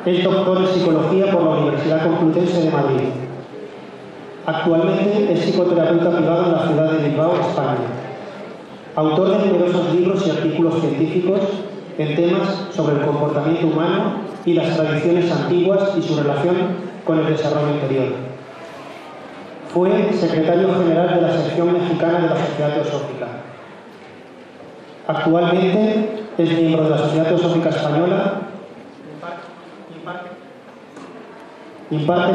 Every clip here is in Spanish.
Es doctor en Psicología por la Universidad Complutense de Madrid. Actualmente es psicoterapeuta privado en la ciudad de Bilbao, España. Autor de numerosos libros y artículos científicos en temas sobre el comportamiento humano y las tradiciones antiguas y su relación con el desarrollo interior. Fue secretario general de la sección mexicana de la Sociedad Teosófica. Actualmente es miembro de la Sociedad Teosófica Española. Imparte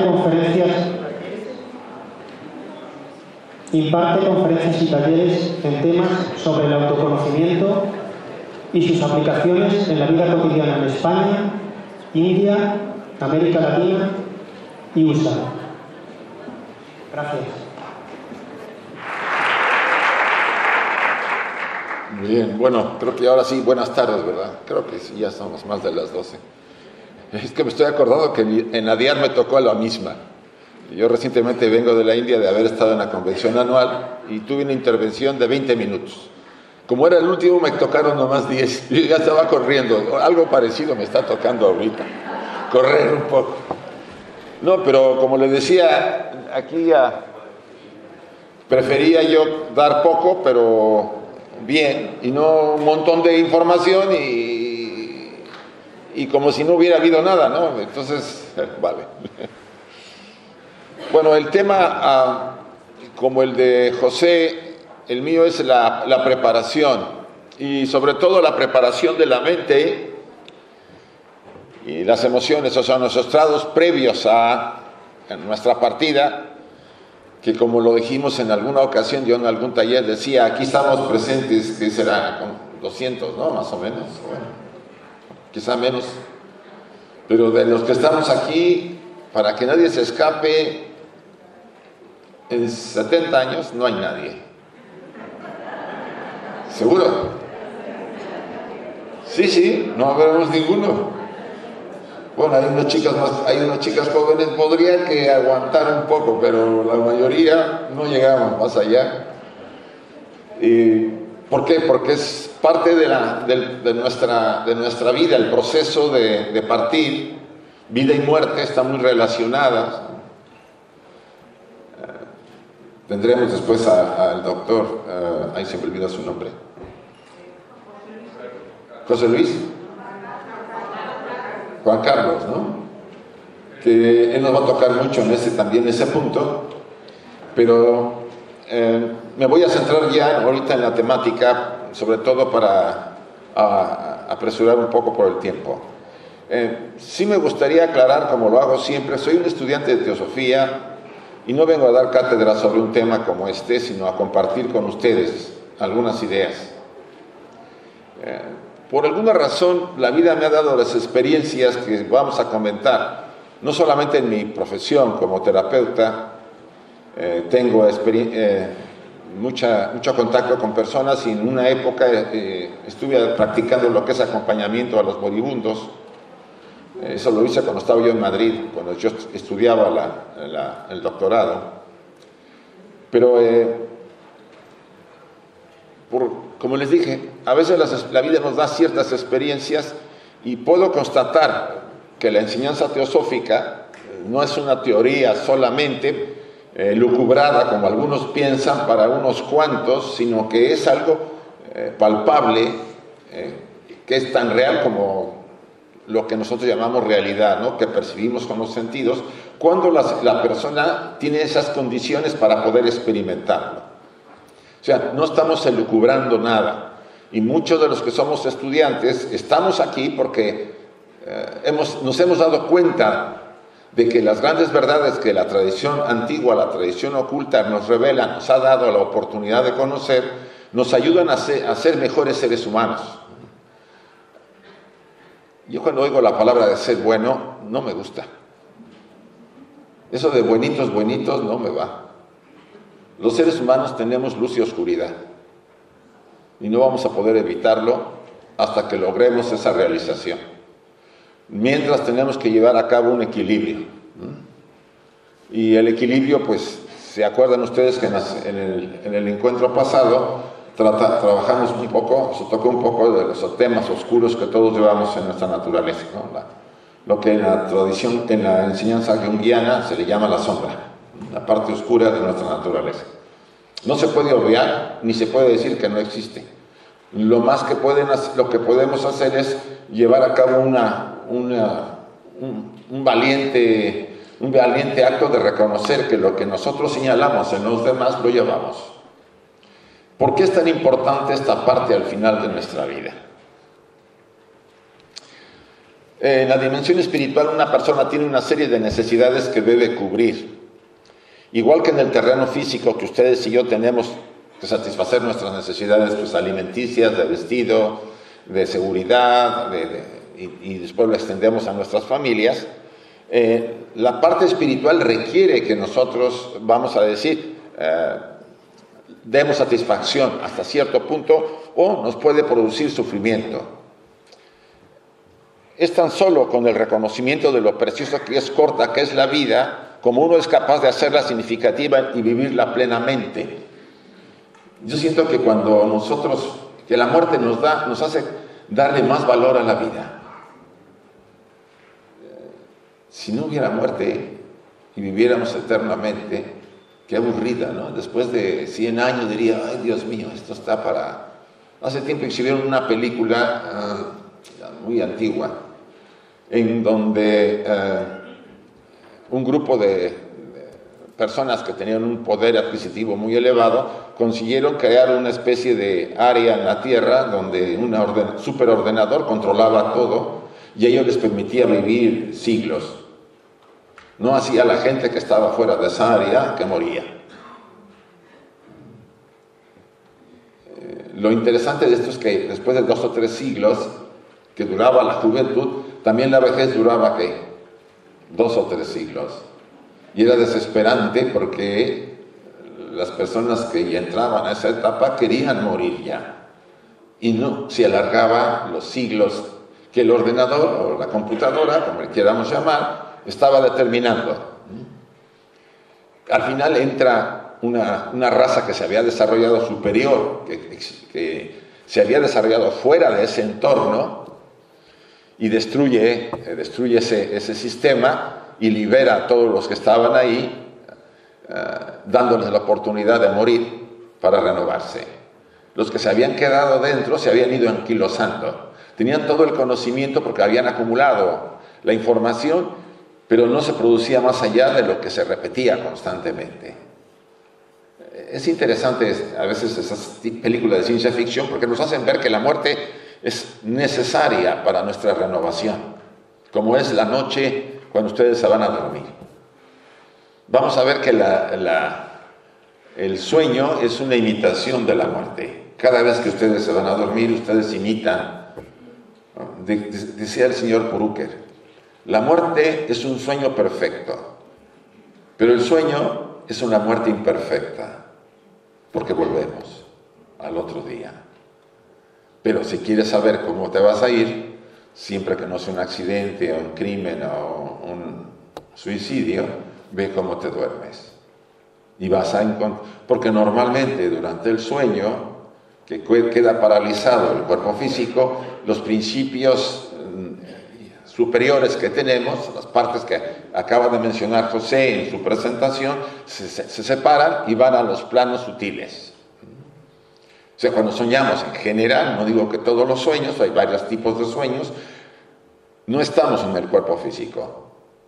conferencias y talleres en temas sobre el autoconocimiento y sus aplicaciones en la vida cotidiana en España, India, América Latina y USA. Gracias. Bien, bueno, creo que ahora sí, buenas tardes, ¿verdad? Creo que sí, ya somos más de las 12. Es que me estoy acordando que en Adiar me tocó la misma. Yo recientemente vengo de la India de haber estado en la convención anual y tuve una intervención de 20 minutos. Como era el último, me tocaron nomás 10. Yo ya estaba corriendo. Algo parecido me está tocando ahorita. Correr un poco. No, pero como les decía, aquí prefería yo dar poco, pero bien, y no un montón de información y como si no hubiera habido nada, ¿no? Entonces, vale. Bueno, el tema, como el de José, el mío es la preparación, y sobre todo la preparación de la mente y las emociones, o sea, nuestros estados previos a nuestra partida, que como lo dijimos en alguna ocasión, yo en algún taller decía, aquí estamos presentes, que será con 200, ¿no? Más o menos, bueno, quizá menos, pero de los que estamos aquí, para que nadie se escape, en 70 años no hay nadie. ¿Seguro? Sí, no habremos ninguno. Bueno, hay unas chicas jóvenes, podrían que aguantar un poco, pero la mayoría no llegamos más allá. ¿Por qué? Porque es parte de nuestra vida, el proceso de partir. Vida y muerte están muy relacionadas. Tendremos después al doctor, ahí se me olvida su nombre. José Luis. Juan Carlos, ¿no? Que él nos va a tocar mucho en ese punto, pero me voy a centrar ya ahorita en la temática, sobre todo para apresurar un poco por el tiempo. Sí me gustaría aclarar, como lo hago siempre, soy un estudiante de teosofía y no vengo a dar cátedra sobre un tema como este, sino a compartir con ustedes algunas ideas. Por alguna razón, la vida me ha dado las experiencias que vamos a comentar. No solamente en mi profesión como terapeuta, tengo mucho contacto con personas y en una época estuve practicando lo que es acompañamiento a los moribundos. Eso lo hice cuando estaba yo en Madrid, cuando yo estudiaba el doctorado. Pero como les dije, a veces la vida nos da ciertas experiencias y puedo constatar que la enseñanza teosófica no es una teoría solamente lucubrada, como algunos piensan, para unos cuantos, sino que es algo palpable, que es tan real como lo que nosotros llamamos realidad, ¿no? Que percibimos con los sentidos, cuando la persona tiene esas condiciones para poder experimentarlo. O sea, no estamos elucubrando nada. Y muchos de los que somos estudiantes estamos aquí porque nos hemos dado cuenta de que las grandes verdades que la tradición antigua, la tradición oculta nos revela, nos ha dado la oportunidad de conocer, nos ayudan a ser mejores seres humanos. Yo cuando oigo la palabra de ser bueno, no me gusta. Eso de buenitos no me va. Los seres humanos tenemos luz y oscuridad y no vamos a poder evitarlo hasta que logremos esa realización. Mientras tenemos que llevar a cabo un equilibrio. Y el equilibrio, pues, ¿se acuerdan ustedes que en el encuentro pasado trabajamos se tocó un poco de los temas oscuros que todos llevamos en nuestra naturaleza, ¿no? lo que en la tradición, en la enseñanza junguiana se le llama la sombra, la parte oscura de nuestra naturaleza. No se puede obviar, ni se puede decir que no existe. Lo que podemos hacer es llevar a cabo un valiente acto de reconocer que lo que nosotros señalamos en los demás lo llevamos. ¿Por qué es tan importante esta parte al final de nuestra vida? En la dimensión espiritual, una persona tiene una serie de necesidades que debe cubrir. Igual que en el terreno físico, que ustedes y yo tenemos que satisfacer nuestras necesidades pues, alimenticias, de vestido, de seguridad, y después lo extendemos a nuestras familias, la parte espiritual requiere que nosotros, vamos a decir, demos satisfacción hasta cierto punto o nos puede producir sufrimiento. Es tan solo con el reconocimiento de lo precioso que es corta, que es la vida, como uno es capaz de hacerla significativa y vivirla plenamente. Yo siento que cuando que la muerte nos hace darle más valor a la vida. Si no hubiera muerte y viviéramos eternamente, qué aburrida, ¿no? Después de 100 años diría, ay Dios mío, esto está para... Hace tiempo exhibieron una película muy antigua, en donde un grupo de personas que tenían un poder adquisitivo muy elevado consiguieron crear una especie de área en la Tierra donde un superordenador controlaba todo y ello les permitía vivir siglos. No hacía la gente que estaba fuera de esa área que moría. Lo interesante de esto es que después de 2 o 3 siglos que duraba la juventud, también la vejez duraba ¿qué? 2 o 3 siglos. Y era desesperante porque las personas que ya entraban a esa etapa querían morir ya. Y no se alargaba los siglos que el ordenador o la computadora, como le queramos llamar, estaba determinando. Al final entra una raza que se había desarrollado superior, que se había desarrollado fuera de ese entorno y destruye ese sistema y libera a todos los que estaban ahí, dándoles la oportunidad de morir para renovarse. Los que se habían quedado dentro se habían ido anquilosando. Tenían todo el conocimiento porque habían acumulado la información, pero no se producía más allá de lo que se repetía constantemente. Es interesante a veces esas películas de ciencia ficción porque nos hacen ver que la muerte es necesaria para nuestra renovación, como es la noche cuando ustedes se van a dormir. Vamos a ver que el sueño es una imitación de la muerte. Cada vez que ustedes se van a dormir, ustedes imitan. Decía el señor Purucker, la muerte es un sueño perfecto, pero el sueño es una muerte imperfecta, porque volvemos al otro día. Pero si quieres saber cómo te vas a ir, siempre que no sea un accidente o un crimen o un suicidio, ve cómo te duermes. Y vas a encontrar, porque normalmente durante el sueño, que queda paralizado el cuerpo físico, los principios superiores que tenemos, las partes que acaba de mencionar José en su presentación, se separan y van a los planos sutiles. O sea, cuando soñamos en general, no digo que todos los sueños, hay varios tipos de sueños, no estamos en el cuerpo físico.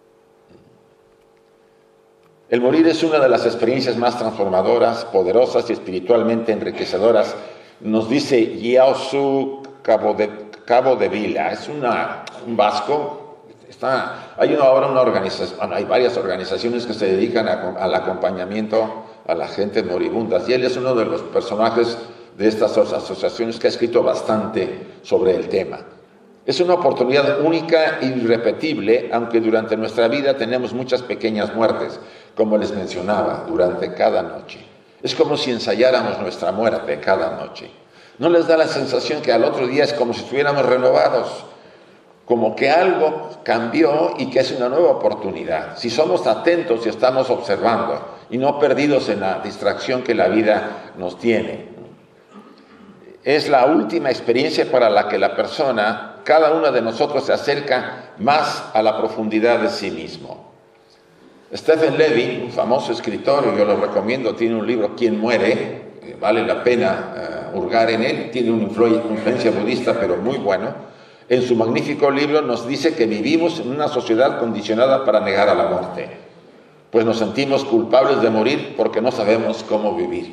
El morir es una de las experiencias más transformadoras, poderosas y espiritualmente enriquecedoras, nos dice Yaosu Cabo de Vila. Es un vasco. Hay varias organizaciones que se dedican al acompañamiento a la gente moribunda, y él es uno de los personajes de estas asociaciones que ha escrito bastante sobre el tema. Es una oportunidad única e irrepetible, aunque durante nuestra vida tenemos muchas pequeñas muertes, como les mencionaba, durante cada noche. Es como si ensayáramos nuestra muerte cada noche. ¿No les da la sensación que al otro día es como si estuviéramos renovados? Como que algo cambió y que es una nueva oportunidad. Si somos atentos y estamos observando y no perdidos en la distracción que la vida nos tiene. es la última experiencia para la que la persona, cada uno de nosotros, se acerca más a la profundidad de sí mismo. Stephen Levy, un famoso escritor, y yo lo recomiendo, tiene un libro, ¿Quién muere? Vale la pena hurgar en él, tiene una influencia budista, pero muy bueno. En su magnífico libro nos dice que vivimos en una sociedad condicionada para negar a la muerte, pues nos sentimos culpables de morir porque no sabemos cómo vivir.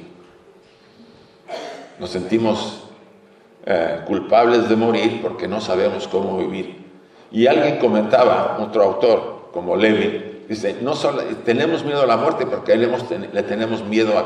Nos sentimos culpables de morir porque no sabemos cómo vivir. Y alguien comentaba, otro autor como Levy, dice, no solo tenemos miedo a la muerte porque le tenemos miedo a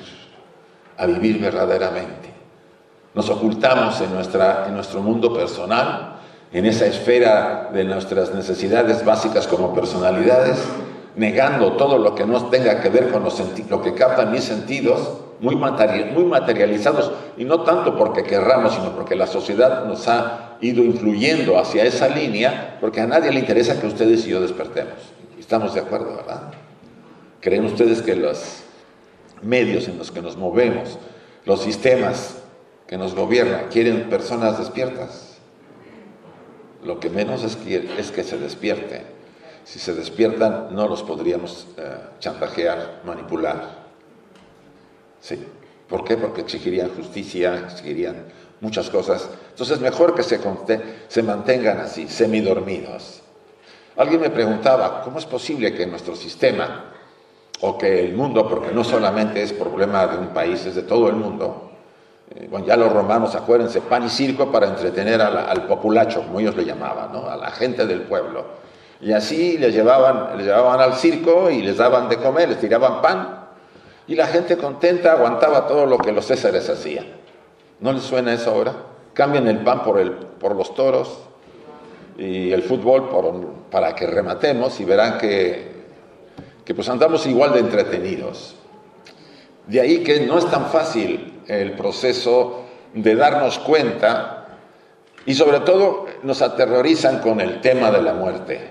vivir verdaderamente. Nos ocultamos en nuestro mundo personal, en esa esfera de nuestras necesidades básicas como personalidades, negando todo lo que no tenga que ver con lo que captan mis sentidos, muy materializados, y no tanto porque querramos, sino porque la sociedad nos ha ido influyendo hacia esa línea, porque a nadie le interesa que ustedes y yo despertemos. Estamos de acuerdo, ¿verdad? ¿Creen ustedes que los medios en los que nos movemos, los sistemas que nos gobiernan, quieren personas despiertas? Lo que menos es que se despierten. Si se despiertan, no los podríamos chantajear, manipular. Sí. ¿Por qué? Porque exigirían justicia, exigirían muchas cosas. Entonces, mejor que se mantengan así, semidormidos. Alguien me preguntaba, ¿cómo es posible que nuestro sistema, o que el mundo, porque no solamente es problema de un país, es de todo el mundo, bueno, ya los romanos, acuérdense, pan y circo para entretener al populacho, como ellos le llamaban, ¿no? A la gente del pueblo. Y así les llevaban al circo y les daban de comer, les tiraban pan, y la gente contenta aguantaba todo lo que los césares hacían. ¿No les suena eso ahora? Cambian el pan por los toros y el fútbol para que rematemos, y verán que pues andamos igual de entretenidos. De ahí que no es tan fácil el proceso de darnos cuenta, y sobre todo nos aterrorizan con el tema de la muerte.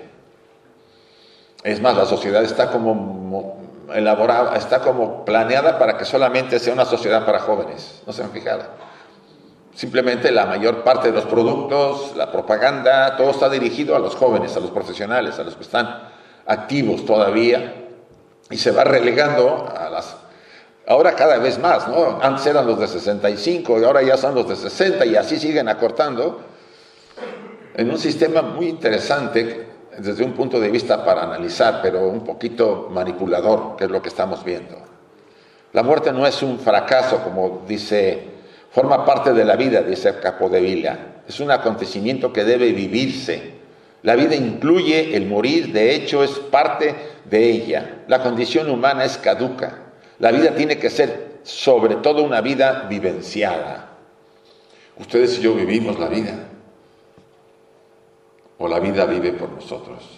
Es más, la sociedad está como elaborada, está como planeada para que solamente sea una sociedad para jóvenes. ¿No se han fijado? Simplemente la mayor parte de los productos, la propaganda, todo está dirigido a los jóvenes, a los profesionales, a los que están activos todavía, y se va relegando ahora cada vez más, ¿no? Antes eran los de 65 y ahora ya son los de 60, y así siguen acortando, en un sistema muy interesante desde un punto de vista para analizar, pero un poquito manipulador, que es lo que estamos viendo. La muerte no es un fracaso, como dice, forma parte de la vida, dice Capodevila. Es un acontecimiento que debe vivirse. La vida incluye el morir, de hecho es parte de ella. La condición humana es caduca. La vida tiene que ser sobre todo una vida vivenciada. Ustedes y yo vivimos la vida, o la vida vive por nosotros.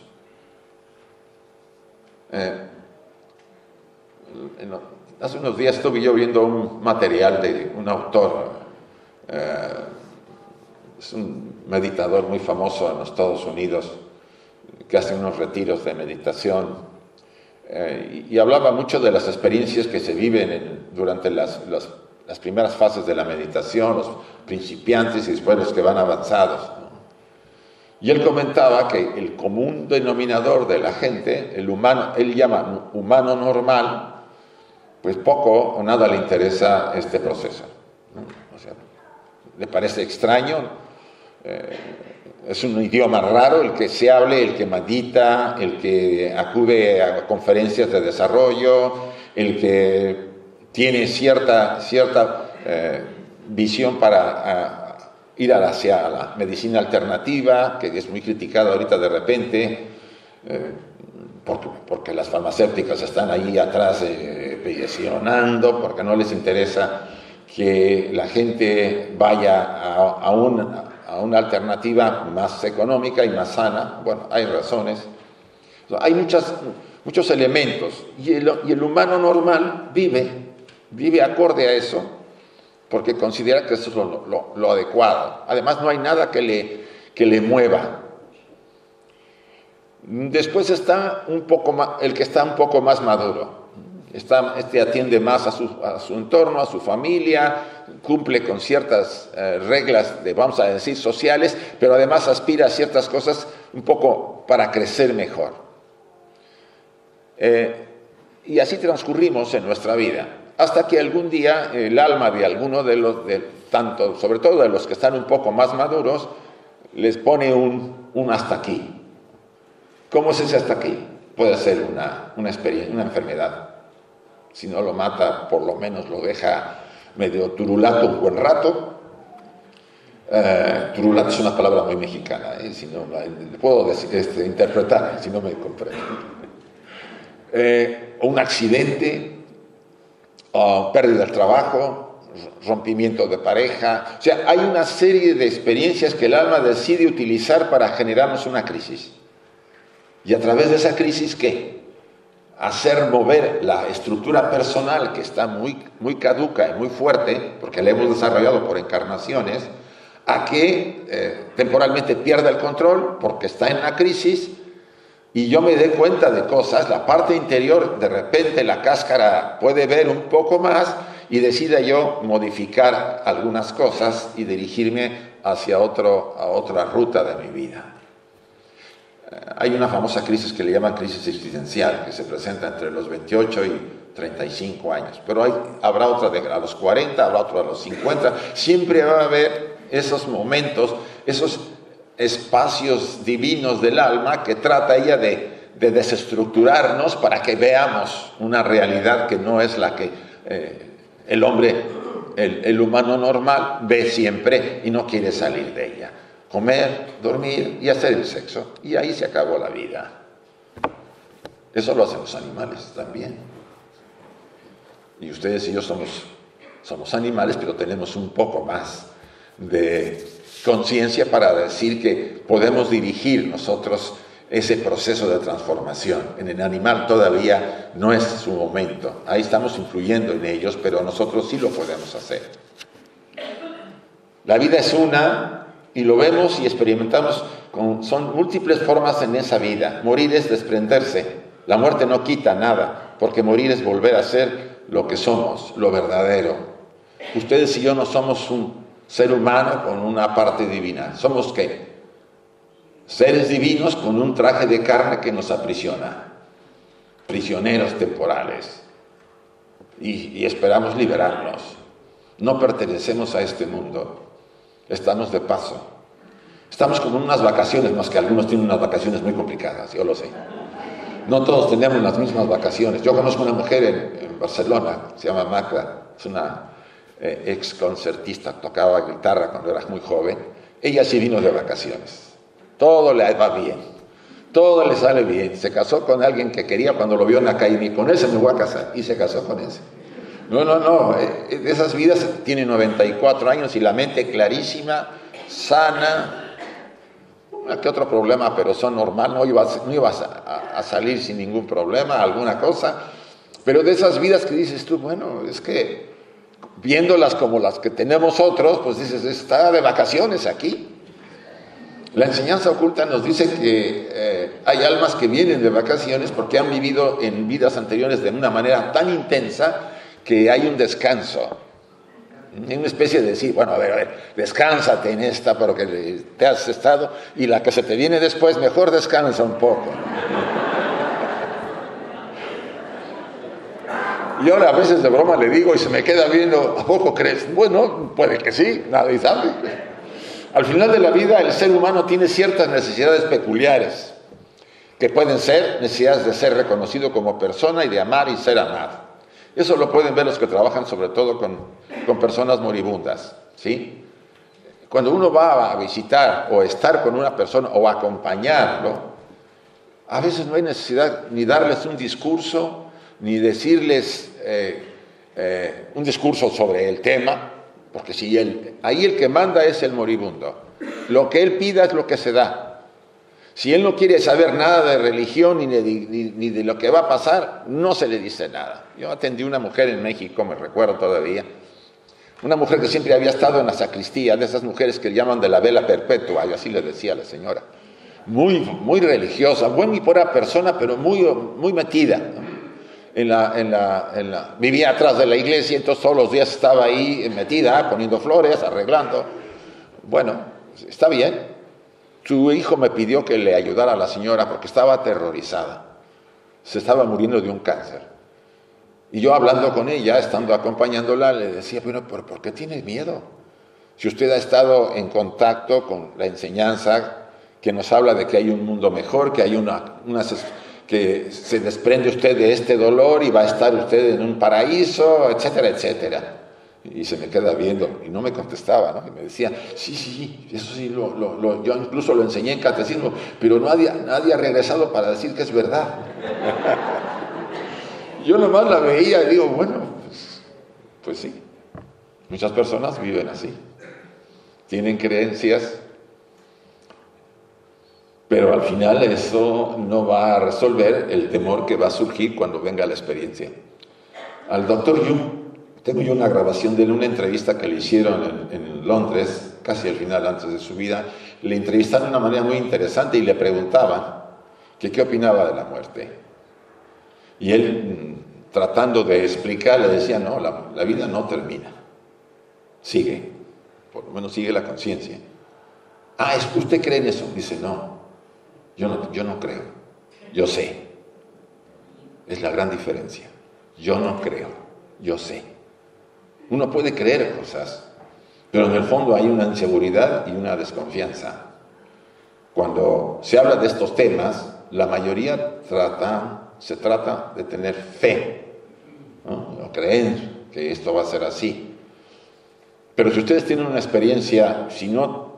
Hace unos días estuve yo viendo un material de un autor, es un meditador muy famoso en los Estados Unidos, que hace unos retiros de meditación, y hablaba mucho de las experiencias que se viven durante las primeras fases de la meditación, los principiantes y después los que van avanzados, ¿no? Y él comentaba que el común denominador de la gente, el humano, él llama humano normal, pues poco o nada le interesa este proceso, ¿no? O sea, le parece extraño, es un idioma raro el que se hable, el que medita, el que acude a conferencias de desarrollo, el que tiene cierta visión para ir hacia la medicina alternativa, que es muy criticada ahorita de repente, porque las farmacéuticas están ahí atrás presionando, porque no les interesa que la gente vaya a una alternativa más económica y más sana. Bueno, hay razones. Hay muchos elementos, y el humano normal vive acorde a eso, porque considera que eso es lo adecuado. Además, no hay nada que le mueva. Después está el que está un poco más maduro. atiende más a su entorno, a su familia, cumple con ciertas reglas, vamos a decir, sociales, pero además aspira a ciertas cosas un poco para crecer mejor. Y así transcurrimos en nuestra vida, hasta que algún día el alma de alguno sobre todo de los que están un poco más maduros, les pone un hasta aquí. ¿Cómo es ese hasta aquí? Puede ser una experiencia, una enfermedad. Si no lo mata, por lo menos lo deja medio turulato un buen rato. Turulato es una palabra muy mexicana, si no, puedo interpretar, si no me comprendo. O un accidente, o pérdida del trabajo, rompimiento de pareja. O sea, hay una serie de experiencias que el alma decide utilizar para generarnos una crisis. Y a través de esa crisis, ¿qué? Hacer mover la estructura personal, que está muy, muy caduca y muy fuerte, porque la hemos desarrollado por encarnaciones, a que temporalmente pierda el control, porque está en la crisis, y yo me dé cuenta de cosas, la parte interior, de repente la cáscara puede ver un poco más, y decida yo modificar algunas cosas y dirigirme hacia otra ruta de mi vida. Hay una famosa crisis que le llaman crisis existencial, que se presenta entre los 28 y 35 años. Pero habrá otra a los 40, habrá otra a los 50. Siempre va a haber esos momentos, esos espacios divinos del alma que trata ella de desestructurarnos para que veamos una realidad que no es la que el hombre, el humano normal, ve siempre y no quiere salir de ella. Comer, dormir y hacer el sexo. Y ahí se acabó la vida. Eso lo hacen los animales también. Y ustedes y yo somos animales, pero tenemos un poco más de conciencia para decir que podemos dirigir nosotros ese proceso de transformación. En el animal todavía no es su momento. Ahí estamos influyendo en ellos, pero nosotros sí lo podemos hacer. La vida es una... Y lo vemos y experimentamos, son múltiples formas en esa vida. Morir es desprenderse. La muerte no quita nada, porque morir es volver a ser lo que somos, lo verdadero. Ustedes y yo no somos un ser humano con una parte divina. ¿Somos qué? Seres divinos con un traje de carne que nos aprisiona. Prisioneros temporales. Y esperamos liberarnos. No pertenecemos a este mundo. Estamos de paso. Estamos como en unas vacaciones, más que algunos tienen unas vacaciones muy complicadas, yo lo sé. No todos tenemos las mismas vacaciones. Yo conozco una mujer en Barcelona, se llama Magda, es una ex concertista, tocaba guitarra cuando era muy joven. Ella sí vino de vacaciones. Todo le va bien, todo le sale bien. Se casó con alguien que quería cuando lo vio en la calle, y con ese me voy a casar, y se casó con ese. No, esas vidas tienen 94 años y la mente clarísima, sana, que otro problema, pero son normal, no ibas a salir sin ningún problema, alguna cosa, pero de esas vidas que dices tú, bueno, es que viéndolas como las que tenemos otros, pues dices, está de vacaciones aquí. La enseñanza oculta nos dice que hay almas que vienen de vacaciones porque han vivido en vidas anteriores de una manera tan intensa que hay un descanso, hay una especie de decir, bueno, a ver, descánsate en esta porque te has estado, y la que se te viene después, mejor descansa un poco. Y ahora a veces de broma le digo y se me queda viendo, ¿a poco crees? Bueno, puede que sí, nadie sabe. Al final de la vida el ser humano tiene ciertas necesidades peculiares, que pueden ser necesidades de ser reconocido como persona y de amar y ser amado. Eso lo pueden ver los que trabajan sobre todo con personas moribundas, ¿sí? Cuando uno va a visitar o estar con una persona o acompañarlo, a veces no hay necesidad ni darles un discurso, ni decirles un discurso sobre el tema, porque si ahí el que manda es el moribundo. Lo que él pida es lo que se da. Si él no quiere saber nada de religión ni de lo que va a pasar, no se le dice nada. Yo atendí una mujer en México, me recuerdo todavía, una mujer que siempre había estado en la sacristía, de esas mujeres que llaman de la vela perpetua, y así le decía a la señora. Muy, muy religiosa, muy buena persona, pero muy, muy metida. vivía atrás de la iglesia, entonces todos los días estaba ahí metida, poniendo flores, arreglando. Bueno, está bien. Su hijo me pidió que le ayudara a la señora porque estaba aterrorizada. Se estaba muriendo de un cáncer. Y yo hablando con ella, estando acompañándola, le decía, pero ¿por qué tiene miedo? Si usted ha estado en contacto con la enseñanza que nos habla de que hay un mundo mejor, que hay que se desprende usted de este dolor y va a estar usted en un paraíso, etcétera, etcétera. Y se me queda viendo y no me contestaba, ¿no? Y me decía, sí, eso sí, yo incluso lo enseñé en catecismo, pero nadie ha regresado para decir que es verdad. Yo nomás la veía y digo, bueno, pues sí, muchas personas viven así, tienen creencias, pero al final eso no va a resolver el temor que va a surgir cuando venga la experiencia. Al doctor Jung, tengo yo una grabación de una entrevista que le hicieron en Londres, casi al final, antes de su vida. Le entrevistaron de una manera muy interesante y le preguntaban que qué opinaba de la muerte. Y él, tratando de explicar, le decía, no, la vida no termina. Sigue, por lo menos sigue la conciencia. ¿Usted cree en eso? Dice, no, yo no creo, yo sé. Es la gran diferencia. Yo no creo, yo sé. Uno puede creer cosas, pero en el fondo hay una inseguridad y una desconfianza. Cuando se habla de estos temas, la mayoría se trata de tener fe, ¿no? O creer que esto va a ser así. Pero si ustedes tienen una experiencia, si no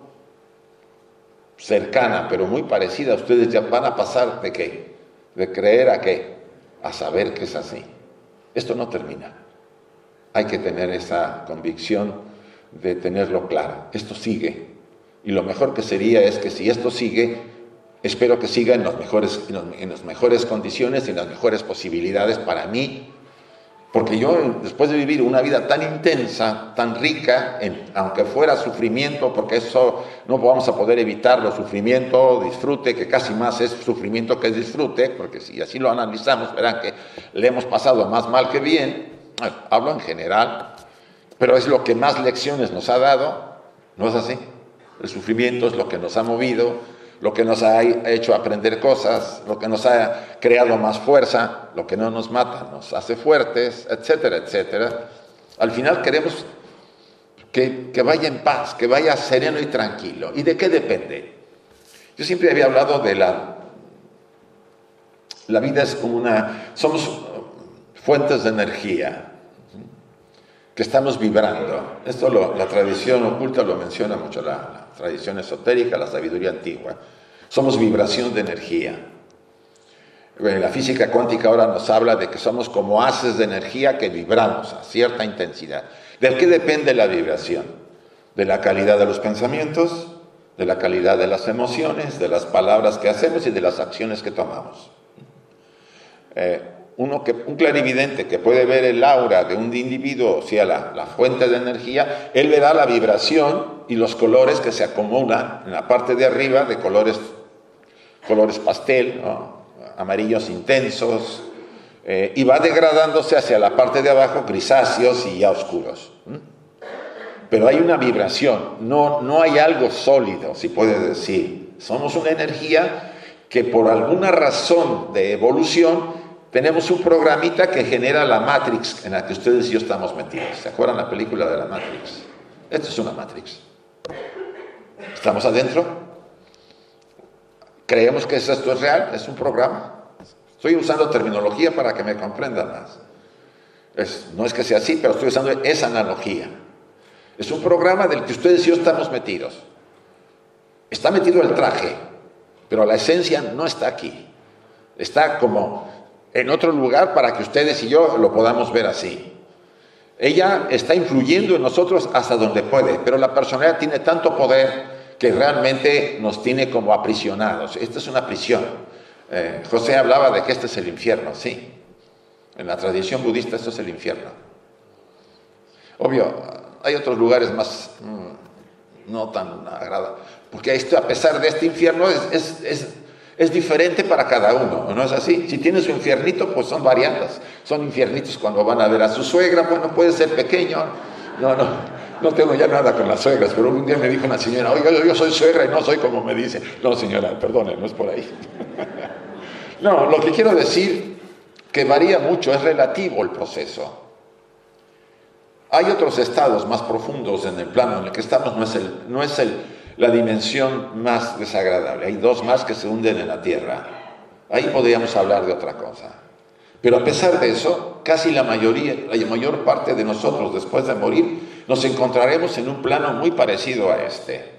cercana, pero muy parecida, ustedes ya van a pasar ¿de qué? ¿De creer a qué? A saber que es así. Esto no termina. Hay que tener esa convicción de tenerlo claro. Esto sigue. Y lo mejor que sería es que si esto sigue, espero que siga en las mejores condiciones y en las mejores posibilidades para mí. Porque yo, después de vivir una vida tan intensa, tan rica, aunque fuera sufrimiento, porque eso no vamos a poder evitarlo, sufrimiento, disfrute, que casi más es sufrimiento que disfrute, porque si así lo analizamos, verán que le hemos pasado más mal que bien. Hablo en general, pero es lo que más lecciones nos ha dado, ¿no es así? El sufrimiento es lo que nos ha movido, lo que nos ha hecho aprender cosas, lo que nos ha creado más fuerza, lo que no nos mata, nos hace fuertes, etcétera, etcétera. Al final queremos que vaya en paz, que vaya sereno y tranquilo. ¿Y de qué depende? Yo siempre había hablado de la vida es como somos fuentes de energía que estamos vibrando. Esto la tradición oculta lo menciona mucho, la tradición esotérica, la sabiduría antigua. Somos vibración de energía. La física cuántica ahora nos habla de que somos como haces de energía que vibramos a cierta intensidad. ¿De qué depende la vibración? De la calidad de los pensamientos, de la calidad de las emociones, de las palabras que hacemos y de las acciones que tomamos. Un clarividente que puede ver el aura de un individuo, o sea, la fuente de energía, él verá la vibración y los colores que se acomodan en la parte de arriba de colores pastel, ¿no? Amarillos intensos, y va degradándose hacia la parte de abajo, grisáceos y ya oscuros. Pero hay una vibración, no hay algo sólido, si puede decir. Somos una energía que por alguna razón de evolución tenemos un programita que genera la Matrix en la que ustedes y yo estamos metidos. ¿Se acuerdan la película de la Matrix? Esto es una Matrix. ¿Estamos adentro? ¿Creemos que esto es real? ¿Es un programa? Estoy usando terminología para que me comprendan más. No es que sea así, pero estoy usando esa analogía. Es un programa del que ustedes y yo estamos metidos. Está metido el traje, pero la esencia no está aquí. Está como en otro lugar para que ustedes y yo lo podamos ver así. Ella está influyendo en nosotros hasta donde puede, pero la personalidad tiene tanto poder que realmente nos tiene como aprisionados. Esta es una prisión. José hablaba de que este es el infierno, sí. En la tradición budista esto es el infierno. Obvio, hay otros lugares más no tan agradables, porque esto, a pesar de este infierno, es es diferente para cada uno, ¿no es así? Si tiene su infiernito, pues son variantes. Son infiernitos cuando van a ver a su suegra, bueno, puede ser pequeño. No tengo ya nada con las suegras, pero un día me dijo una señora, oiga, yo soy suegra y no soy como me dice. No, señora, perdone, no es por ahí. No, lo que quiero decir, que varía mucho, es relativo el proceso. Hay otros estados más profundos en el plano en el que estamos, no es la dimensión más desagradable. Hay dos más que se hunden en la tierra. Ahí podríamos hablar de otra cosa. Pero a pesar de eso, casi la mayor parte de nosotros, después de morir, nos encontraremos en un plano muy parecido a este.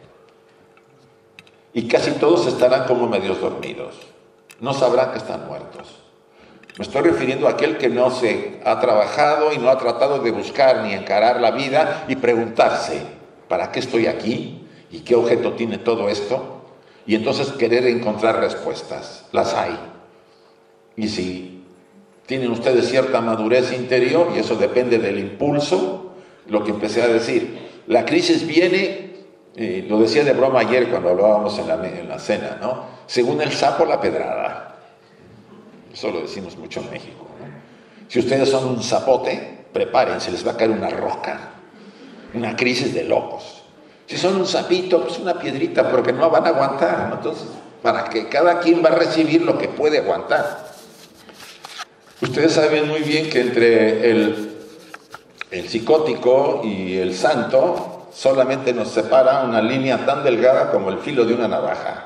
Y casi todos estarán como medios dormidos. No sabrán que están muertos. Me estoy refiriendo a aquel que no se ha trabajado y no ha tratado de buscar ni encarar la vida y preguntarse, ¿para qué estoy aquí? ¿Y qué objeto tiene todo esto? Y entonces querer encontrar respuestas. Las hay. Y si tienen ustedes cierta madurez interior, y eso depende del impulso, lo que empecé a decir, la crisis viene, lo decía de broma ayer cuando hablábamos en la cena, ¿no? Según el sapo, la pedrada. Eso lo decimos mucho en México, ¿no? Si ustedes son un zapote, prepárense, les va a caer una roca, una crisis de locos. Si son un sapito, pues una piedrita, pero que no van a aguantar, ¿no? Entonces, para que cada quien va a recibir lo que puede aguantar. Ustedes saben muy bien que entre el psicótico y el santo solamente nos separa una línea tan delgada como el filo de una navaja.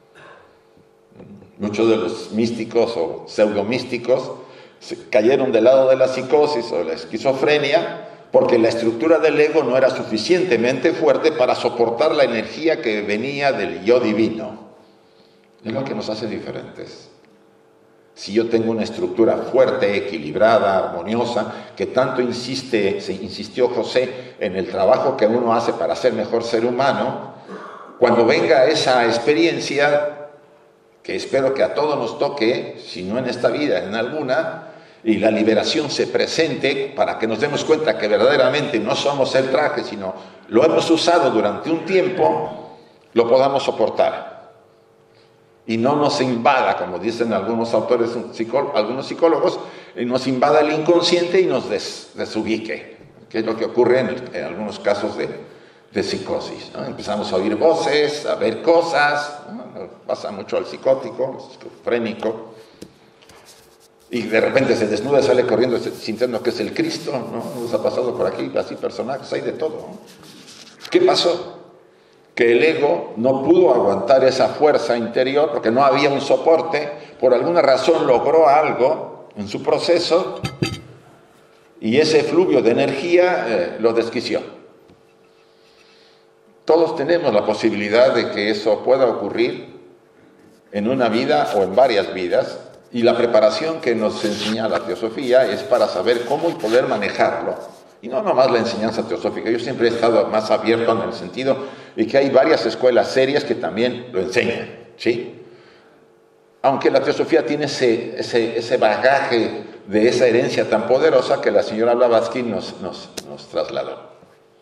Muchos de los místicos o pseudomísticos cayeron del lado de la psicosis o de la esquizofrenia porque la estructura del ego no era suficientemente fuerte para soportar la energía que venía del yo divino. Es lo que nos hace diferentes. Si yo tengo una estructura fuerte, equilibrada, armoniosa, que tanto insistió José en el trabajo que uno hace para ser mejor ser humano, cuando venga esa experiencia, que espero que a todos nos toque, si no en esta vida, en alguna, y la liberación se presente para que nos demos cuenta que verdaderamente no somos el traje, sino lo hemos usado durante un tiempo, lo podamos soportar. Y no nos invada, como dicen algunos autores, algunos psicólogos, nos invada el inconsciente y nos desubique, que es lo que ocurre en algunos casos de psicosis, ¿no? Empezamos a oír voces, a ver cosas, ¿no? Pasa mucho al psicótico, al esquizofrénico, y de repente se desnuda, sale corriendo sintiendo que es el Cristo, ¿no? Nos ha pasado por aquí, así personajes, hay de todo, ¿no? ¿Qué pasó? Que el ego no pudo aguantar esa fuerza interior porque no había un soporte, por alguna razón logró algo en su proceso y ese fluvio de energía lo desquició. Todos tenemos la posibilidad de que eso pueda ocurrir en una vida o en varias vidas, y la preparación que nos enseña la teosofía es para saber cómo y poder manejarlo. Y no nomás la enseñanza teosófica, yo siempre he estado más abierto en el sentido de que hay varias escuelas serias que también lo enseñan, ¿sí? Aunque la teosofía tiene ese bagaje de esa herencia tan poderosa que la señora Blavatsky nos trasladó.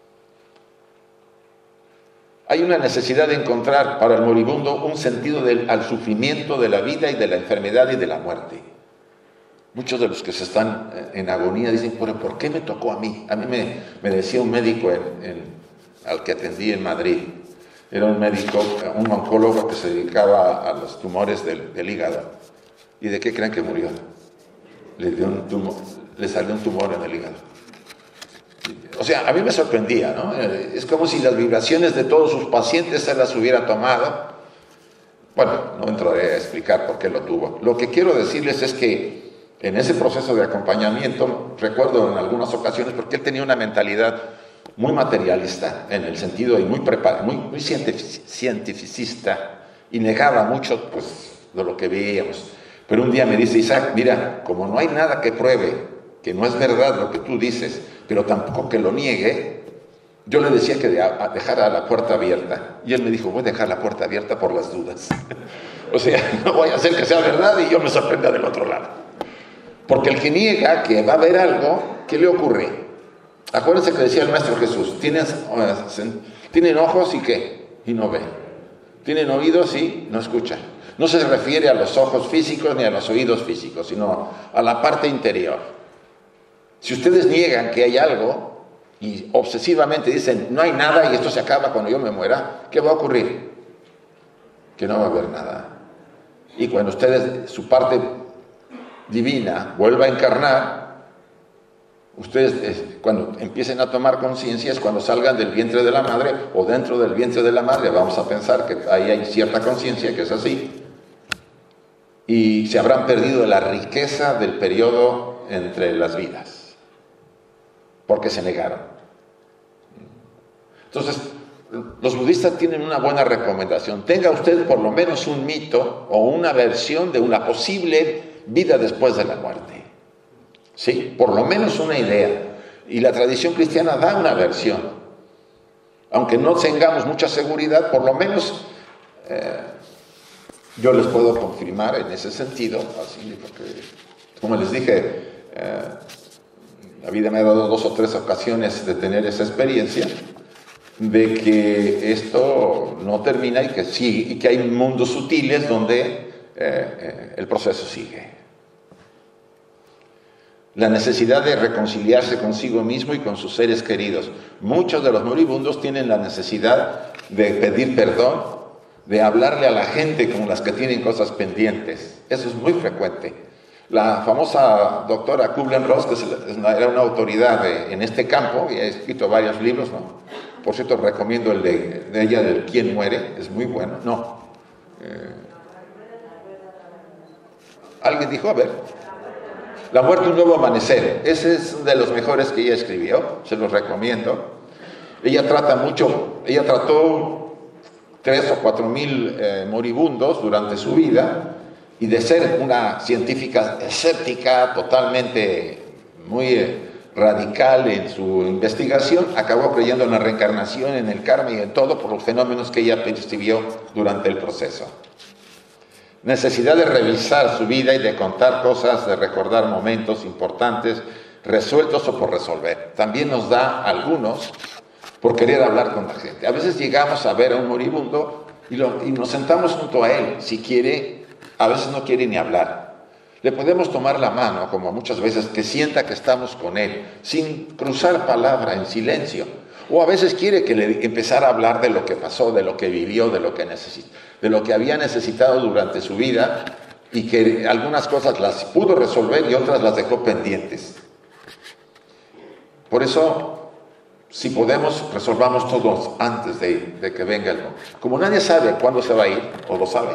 Hay una necesidad de encontrar para el moribundo un sentido al sufrimiento de la vida y de la enfermedad y de la muerte. Muchos de los que se están en agonía dicen, ¿por qué me tocó a mí? A mí me decía un médico al que atendí en Madrid. Era un médico, un oncólogo que se dedicaba a los tumores del hígado. ¿Y de qué creen que murió? Le salió un tumor en el hígado. O sea, a mí me sorprendía, ¿no? Es como si las vibraciones de todos sus pacientes se las hubiera tomado. Bueno, no entraré a explicar por qué lo tuvo. Lo que quiero decirles es que en ese proceso de acompañamiento, recuerdo en algunas ocasiones, porque él tenía una mentalidad muy materialista, en el sentido y muy cientificista, y negaba mucho pues, de lo que veíamos. Pero un día me dice, Isaac, mira, como no hay nada que pruebe que no es verdad lo que tú dices, pero tampoco que lo niegue, yo le decía que dejara la puerta abierta. Y él me dijo, voy a dejar la puerta abierta por las dudas. O sea, no voy a hacer que sea verdad y yo me sorprenda del otro lado. Porque el que niega que va a haber algo, ¿qué le ocurre? Acuérdense que decía el Maestro Jesús, tienen ojos y ¿qué? Y no ven. Tienen oídos y no escuchan. No se refiere a los ojos físicos ni a los oídos físicos, sino a la parte interior. Si ustedes niegan que hay algo y obsesivamente dicen, no hay nada y esto se acaba cuando yo me muera, ¿qué va a ocurrir? Que no va a haber nada. Y cuando ustedes, su parte divina, vuelva a encarnar, ustedes cuando empiecen a tomar conciencia es cuando salgan del vientre de la madre o dentro del vientre de la madre. Vamos a pensar que ahí hay cierta conciencia que es así. Y se habrán perdido la riqueza del periodo entre las vidas, porque se negaron. Entonces, los budistas tienen una buena recomendación. Tenga usted por lo menos un mito o una versión de una posible vida después de la muerte. Sí, por lo menos una idea. Y la tradición cristiana da una versión. Aunque no tengamos mucha seguridad, por lo menos yo les puedo confirmar en ese sentido, así, porque, como les dije, la vida me ha dado 2 o 3 ocasiones de tener esa experiencia, de que esto no termina y que sí, y que hay mundos sutiles donde el proceso sigue. La necesidad de reconciliarse consigo mismo y con sus seres queridos. Muchos de los moribundos tienen la necesidad de pedir perdón, de hablarle a la gente con las que tienen cosas pendientes. Eso es muy frecuente. La famosa doctora Kubler-Ross, que era una autoridad en este campo, y ha escrito varios libros, ¿no? Por cierto, recomiendo el de ella, del ¿Quién muere? Es muy bueno. No. ¿Alguien dijo? A ver. La muerte, un nuevo amanecer. Ese es de los mejores que ella escribió. Se los recomiendo. Ella trató 3 o 4 mil moribundos durante su vida, y de ser una científica escéptica, totalmente muy radical en su investigación, acabó creyendo en la reencarnación, en el karma y en todo por los fenómenos que ella percibió durante el proceso. Necesidad de revisar su vida y de contar cosas, de recordar momentos importantes, resueltos o por resolver. También nos da algunos por querer hablar con la gente. A veces llegamos a ver a un moribundo y nos sentamos junto a él. Si quiere, a veces no quiere ni hablar. Le podemos tomar la mano, como muchas veces, que sienta que estamos con él, sin cruzar palabra, en silencio. O a veces quiere que le empezara a hablar de lo que pasó, de lo que vivió, de lo que había necesitado durante su vida, y que algunas cosas las pudo resolver y otras las dejó pendientes. Por eso, si podemos, resolvamos todos antes de que venga el momento. Como nadie sabe cuándo se va a ir, o lo sabe,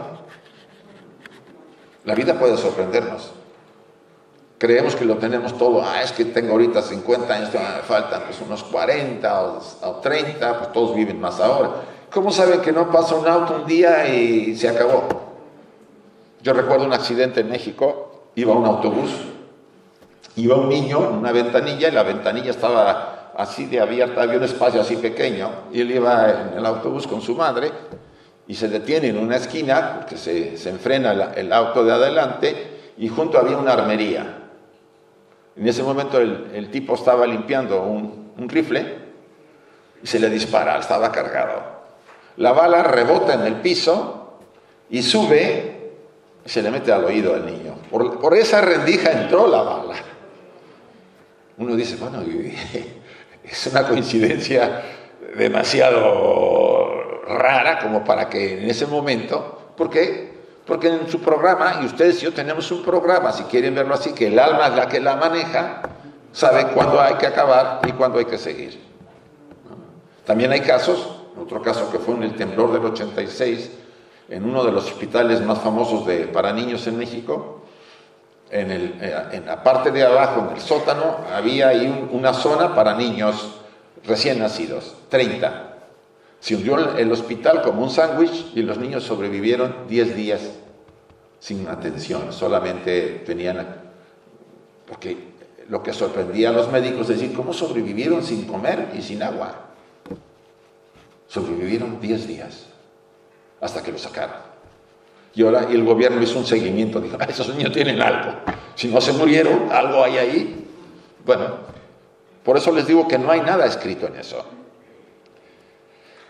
la vida puede sorprendernos. Creemos que lo tenemos todo. Es que tengo ahorita 50 años, me faltan pues unos 40 o 30, pues todos viven más ahora. ¿Cómo saben que no pasa un auto un día y se acabó? Yo recuerdo un accidente en México. Iba un autobús, iba un niño en una ventanilla, y la ventanilla estaba así de abierta, había un espacio así pequeño, y él iba en el autobús con su madre, y se detiene en una esquina, porque se enfrena el auto de adelante, y junto había una armería. En ese momento el tipo estaba limpiando un rifle, y se le dispara, estaba cargado. La bala rebota en el piso, y sube, y se le mete al oído al niño. Por esa rendija entró la bala. Uno dice, bueno, es una coincidencia demasiado rara como para que en ese momento, ¿por qué? Porque en su programa, y ustedes y yo tenemos un programa, si quieren verlo así, que el alma es la que la maneja, sabe cuándo hay que acabar y cuándo hay que seguir. También hay casos, otro caso que fue en el temblor del 86, en uno de los hospitales más famosos para niños en México, en la parte de abajo, en el sótano, había ahí una zona para niños recién nacidos, 30. Se hundió el hospital como un sándwich y los niños sobrevivieron 10 días sin atención. Solamente porque lo que sorprendía a los médicos es decir, ¿cómo sobrevivieron sin comer y sin agua? Sobrevivieron 10 días hasta que lo sacaron. Y ahora el gobierno hizo un seguimiento, dijo, esos niños tienen algo. Si no se murieron, algo hay ahí. Bueno, por eso les digo que no hay nada escrito en eso.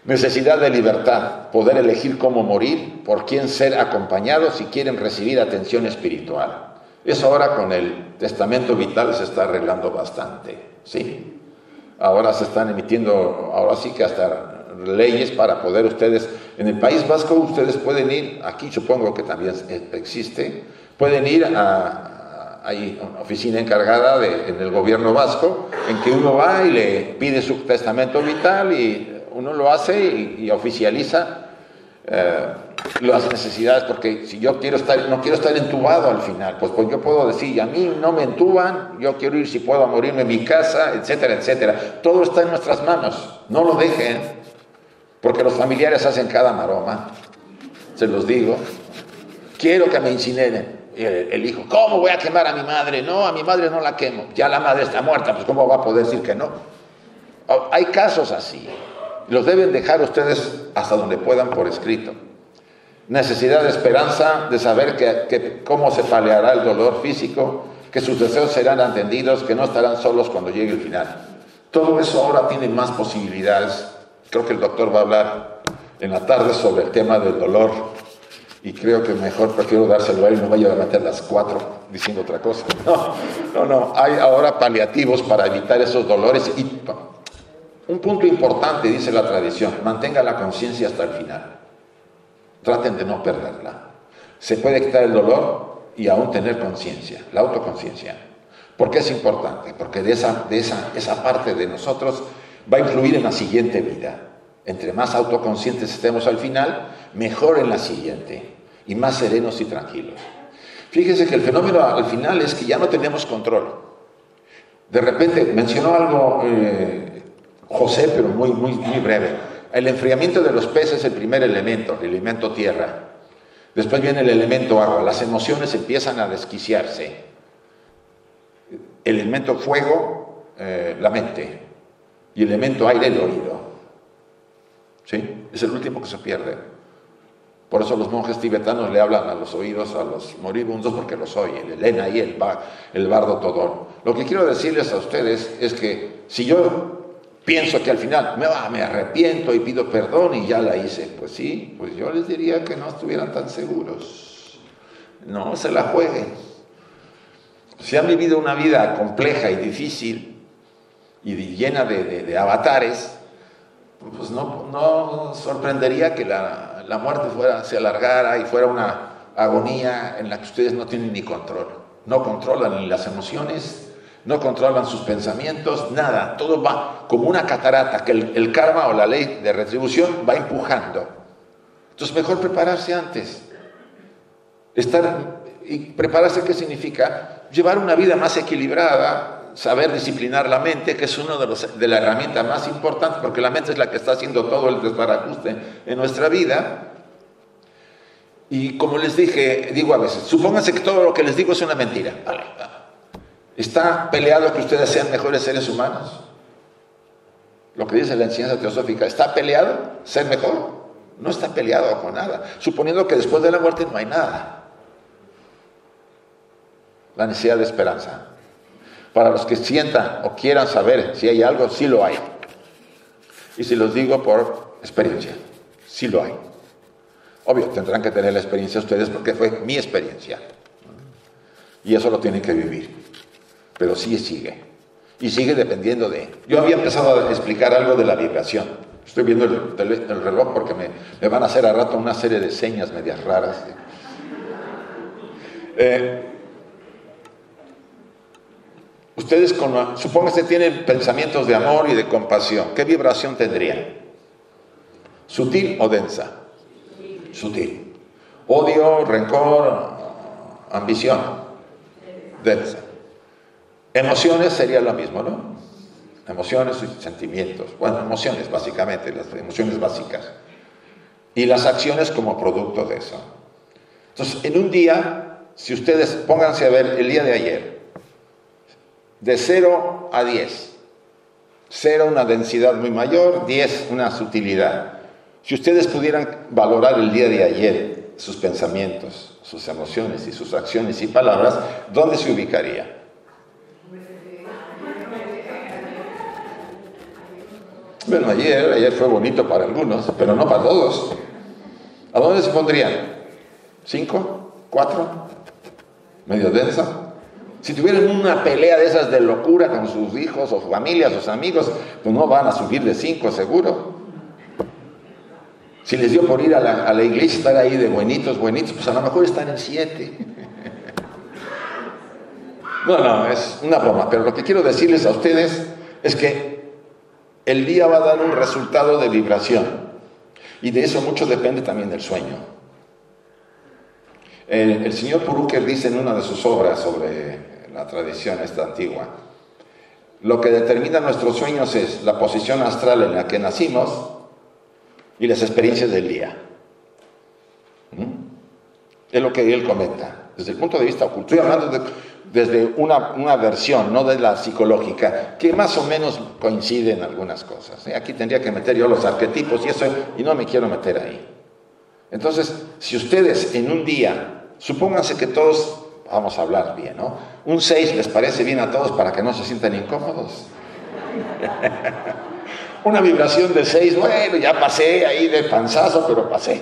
Necesidad de libertad, poder elegir cómo morir, por quién ser acompañados si quieren recibir atención espiritual. Eso ahora con el testamento vital se está arreglando bastante, ¿sí? Ahora se están emitiendo, ahora sí que hasta leyes para poder ustedes, en el País Vasco ustedes pueden ir, aquí supongo que también existe, pueden ir hay una oficina encargada en el gobierno vasco, en que uno va y le pide su testamento vital y uno lo hace y oficializa las necesidades, porque si yo no quiero estar entubado al final, pues yo puedo decir, a mí no me entuban, yo quiero ir si puedo a morirme en mi casa, etcétera, etcétera. Todo está en nuestras manos, no lo dejen, porque los familiares hacen cada maroma, se los digo. Quiero que me incineren. El hijo, ¿cómo voy a quemar a mi madre? No, a mi madre no la quemo, ya la madre está muerta, pues ¿cómo va a poder decir que no? Hay casos así, los deben dejar ustedes hasta donde puedan por escrito. Necesidad de esperanza, de saber que cómo se paliará el dolor físico, que sus deseos serán atendidos, que no estarán solos cuando llegue el final. Todo eso ahora tiene más posibilidades. Creo que el doctor va a hablar en la tarde sobre el tema del dolor. Y creo que mejor prefiero dárselo a él y no vaya a meter las 4 diciendo otra cosa. No. Hay ahora paliativos para evitar esos dolores. Y un punto importante, dice la tradición, mantenga la conciencia hasta el final. Traten de no perderla. Se puede quitar el dolor y aún tener conciencia, la autoconciencia. ¿Por qué es importante? Porque de esa parte de nosotros va a influir en la siguiente vida. Entre más autoconscientes estemos al final, mejor en la siguiente, y más serenos y tranquilos. Fíjense que el fenómeno al final es que ya no tenemos control. De repente, mencionó algo José, pero muy breve. El enfriamiento de los peces es el primer elemento, el elemento tierra. Después viene el elemento agua. Las emociones empiezan a desquiciarse. El elemento fuego, la mente. Y el elemento aire, el oído. ¿Sí? Es el último que se pierde. Por eso los monjes tibetanos le hablan a los oídos a los moribundos, porque los oyen, el Elena y el bardo Todor. Lo que quiero decirles a ustedes es que si yo pienso que al final me arrepiento y pido perdón y ya la hice, pues sí, pues yo les diría que no estuvieran tan seguros. No se la jueguen. Si han vivido una vida compleja y difícil y llena de avatares, pues no sorprendería que la muerte se alargara y fuera una agonía en la que ustedes no tienen ni control. No controlan ni las emociones, no controlan sus pensamientos, nada. Todo va como una catarata que el karma o la ley de retribución va empujando. Entonces mejor prepararse antes. Y prepararse, ¿qué significa? Llevar una vida más equilibrada, saber disciplinar la mente, que es una de las herramientas más importantes, porque la mente es la que está haciendo todo el desbarajuste en nuestra vida. Y como les digo a veces, supónganse que todo lo que les digo es una mentira. Vale. ¿Está peleado que ustedes sean mejores seres humanos? Lo que dice la enseñanza teosófica, ¿está peleado ser mejor? No está peleado con nada, suponiendo que después de la muerte no hay nada. La necesidad de esperanza. Para los que sientan o quieran saber si hay algo, sí lo hay. Y si los digo por experiencia, sí lo hay. Obvio, tendrán que tener la experiencia ustedes porque fue mi experiencia. Y eso lo tienen que vivir. Pero sí sigue. Y sigue dependiendo de... Yo había empezado a explicar algo de la vibración. Estoy viendo el reloj porque me van a hacer a rato una serie de señas medias raras. Ustedes, supónganse, tienen pensamientos de amor y de compasión. ¿Qué vibración tendrían? ¿Sutil o densa? Sutil. Odio, rencor, ambición. Densa. Emociones sería lo mismo, ¿no? Emociones y sentimientos. Bueno, emociones básicamente, las emociones básicas. Y las acciones como producto de eso. Entonces, en un día, si ustedes pónganse a ver el día de ayer, de 0 a 10. 0 una densidad muy mayor, 10 una sutilidad. Si ustedes pudieran valorar el día de ayer, sus pensamientos, sus emociones y sus acciones y palabras, ¿dónde se ubicaría? Bueno, ayer fue bonito para algunos, pero no para todos. ¿A dónde se pondrían? ¿5? ¿4? ¿Medio densa? Si tuvieran una pelea de esas de locura con sus hijos o familias, sus amigos, pues no van a subir de 5 seguro. Si les dio por ir a la iglesia, estar ahí de buenitos, pues a lo mejor están en 7. No, es una broma, pero lo que quiero decirles a ustedes es que el día va a dar un resultado de vibración, y de eso mucho depende también del sueño. El señor Purucker dice en una de sus obras sobre la tradición esta antigua, lo que determina nuestros sueños es la posición astral en la que nacimos y las experiencias del día. Es lo que él comenta, desde el punto de vista oculto. Estoy hablando desde una versión, no de la psicológica, que más o menos coincide en algunas cosas. Aquí tendría que meter yo los arquetipos y eso, y no me quiero meter ahí. Entonces, si ustedes en un día, supónganse que todos, vamos a hablar bien, ¿no? Un 6 les parece bien a todos para que no se sientan incómodos. Una vibración de 6, bueno, ya pasé ahí de panzazo, pero pasé.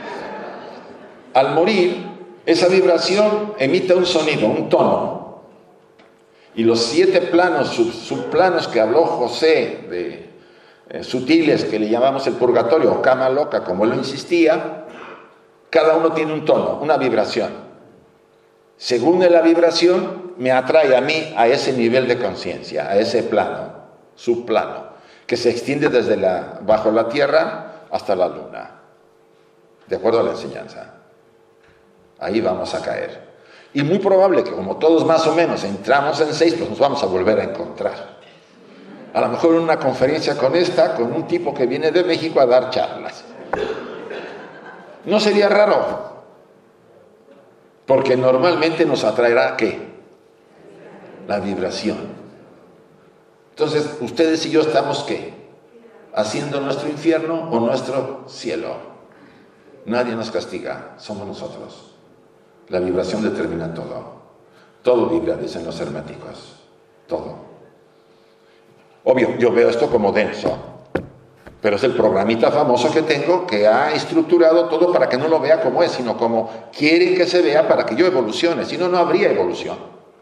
Al morir, esa vibración emite un sonido, un tono. Y los 7 planos, subplanos que habló José, de sutiles, que le llamamos el purgatorio o cama loca, como él insistía, cada uno tiene un tono, una vibración. Según la vibración, me atrae a mí a ese nivel de conciencia, a ese plano, subplano, que se extiende desde bajo la tierra hasta la luna, de acuerdo a la enseñanza. Ahí vamos a caer. Y muy probable que como todos más o menos entramos en 6, pues nos vamos a volver a encontrar. A lo mejor en una conferencia con un tipo que viene de México a dar charlas. ¿No sería raro? Porque normalmente nos atraerá, ¿qué? La vibración. Entonces, ustedes y yo estamos, ¿qué? Haciendo nuestro infierno o nuestro cielo. Nadie nos castiga, somos nosotros. La vibración determina todo. Todo vibra, dicen los herméticos. Todo. Obvio, yo veo esto como denso, pero es el programita famoso que tengo que ha estructurado todo para que no lo vea como es, sino como quieren que se vea para que yo evolucione. Si no, no habría evolución.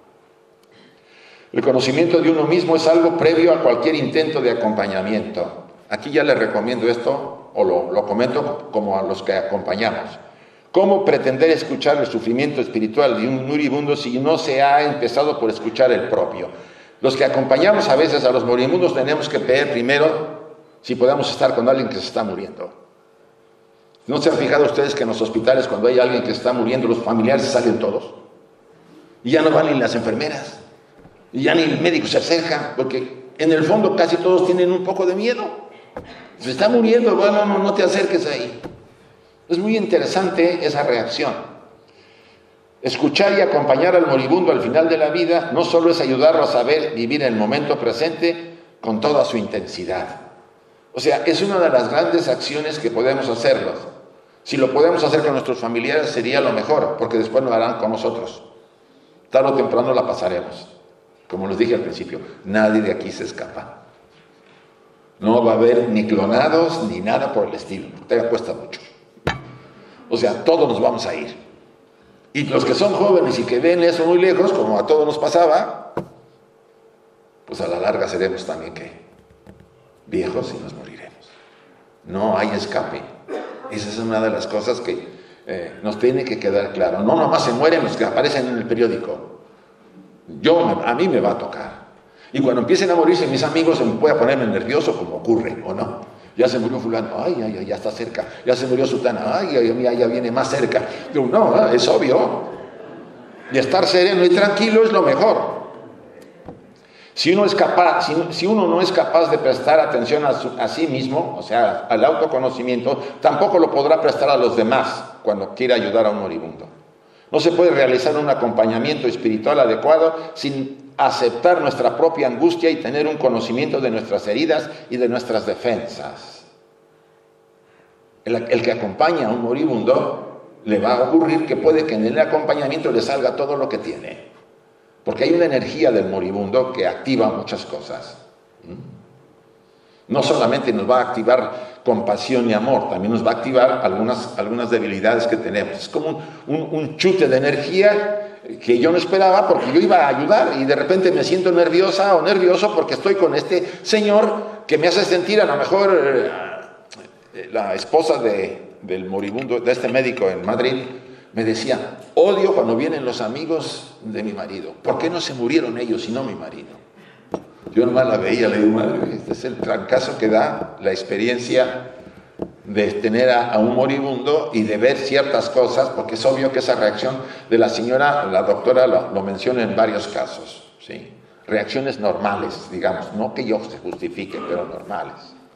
El conocimiento de uno mismo es algo previo a cualquier intento de acompañamiento. Aquí ya les recomiendo esto, o lo comento como a los que acompañamos. ¿Cómo pretender escuchar el sufrimiento espiritual de un moribundo si no se ha empezado por escuchar el propio? Los que acompañamos a veces a los moribundos tenemos que ver primero si podemos estar con alguien que se está muriendo. ¿No se han fijado ustedes que en los hospitales cuando hay alguien que se está muriendo, los familiares salen todos? Y ya no van ni las enfermeras, y ya ni el médico se acerca, porque en el fondo casi todos tienen un poco de miedo. Se está muriendo, bueno, no te acerques ahí. Es muy interesante esa reacción. Escuchar y acompañar al moribundo al final de la vida no solo es ayudarlo a saber vivir en el momento presente con toda su intensidad. O sea, es una de las grandes acciones que podemos hacerlos. Si lo podemos hacer con nuestros familiares sería lo mejor, porque después lo harán con nosotros. Tarde o temprano la pasaremos. Como les dije al principio, nadie de aquí se escapa. No va a haber ni clonados ni nada por el estilo. Te cuesta mucho. O sea, todos nos vamos a ir. Y los que son jóvenes y que ven eso muy lejos, como a todos nos pasaba, pues a la larga seremos también, ¿qué? Viejos y nos moriremos. No hay escape. Esa es una de las cosas que nos tiene que quedar claro. No nomás se mueren los que aparecen en el periódico. A mí me va a tocar. Y cuando empiecen a morirse mis amigos, se me puede ponerme nervioso, como ocurre, ¿o no? Ya se murió fulano, ay, ya está cerca. Ya se murió sutana, ay, ya viene más cerca. Digo, no, es obvio. Y estar sereno y tranquilo es lo mejor. Si uno no es capaz de prestar atención a sí mismo, o sea, al autoconocimiento, tampoco lo podrá prestar a los demás cuando quiera ayudar a un moribundo. No se puede realizar un acompañamiento espiritual adecuado sin aceptar nuestra propia angustia y tener un conocimiento de nuestras heridas y de nuestras defensas. El que acompaña a un moribundo le va a ocurrir que puede que en el acompañamiento le salga todo lo que tiene, porque hay una energía del moribundo que activa muchas cosas. No solamente nos va a activar compasión y amor, también nos va a activar algunas debilidades que tenemos. Es como un chute de energía que yo no esperaba, porque yo iba a ayudar y de repente me siento nerviosa o nervioso porque estoy con este señor que me hace sentir, a lo mejor la esposa del moribundo, de este médico en Madrid, me decía: odio cuando vienen los amigos de mi marido. ¿Por qué no se murieron ellos y no mi marido? Yo nomás la veía, le digo: madre, este es el trancazo que da la experiencia de tener a un moribundo y de ver ciertas cosas, porque es obvio que esa reacción de la señora, la doctora lo menciona en varios casos, ¿sí? Reacciones normales, digamos, no que yo se justifique, pero normales.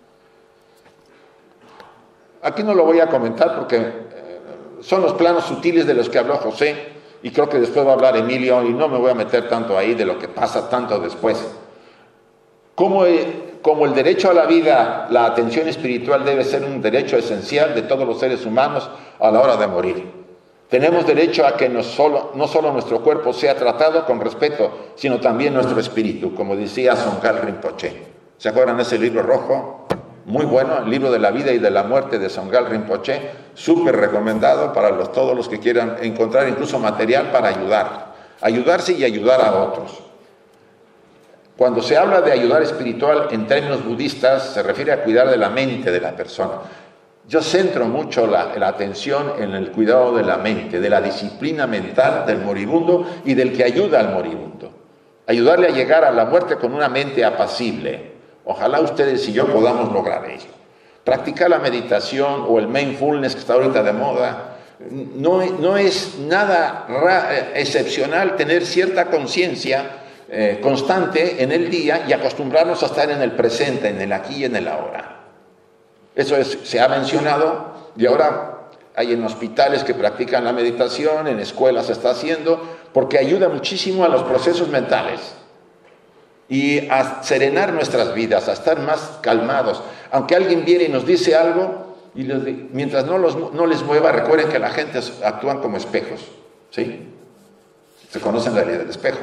Aquí no lo voy a comentar porque son los planos sutiles de los que habló José, y creo que después va a hablar Emilio, y no me voy a meter tanto ahí de lo que pasa tanto después. Como el derecho a la vida, la atención espiritual debe ser un derecho esencial de todos los seres humanos a la hora de morir. Tenemos derecho a que no solo nuestro cuerpo sea tratado con respeto, sino también nuestro espíritu, como decía Tsongkhal Rinpoche. ¿Se acuerdan de ese libro rojo? Muy bueno, el libro de la vida y de la muerte de Tsongkhal Rinpoche, súper recomendado para todos los que quieran encontrar incluso material para ayudarse y ayudar a otros. Cuando se habla de ayudar espiritual en términos budistas, se refiere a cuidar de la mente de la persona. Yo centro mucho la atención en el cuidado de la mente, de la disciplina mental del moribundo y del que ayuda al moribundo. Ayudarle a llegar a la muerte con una mente apacible. Ojalá ustedes y yo podamos lograr ello. Practicar la meditación o el mindfulness, que está ahorita de moda, no es nada excepcional tener cierta conciencia constante en el día y acostumbrarnos a estar en el presente, en el aquí y en el ahora. Eso se ha mencionado, y ahora hay en hospitales que practican la meditación, en escuelas se está haciendo, porque ayuda muchísimo a los procesos mentales y a serenar nuestras vidas, a estar más calmados. Aunque alguien viene y nos dice algo, y mientras no les mueva, recuerden que la gente actúan como espejos, ¿sí? Se conocen la ley del espejo.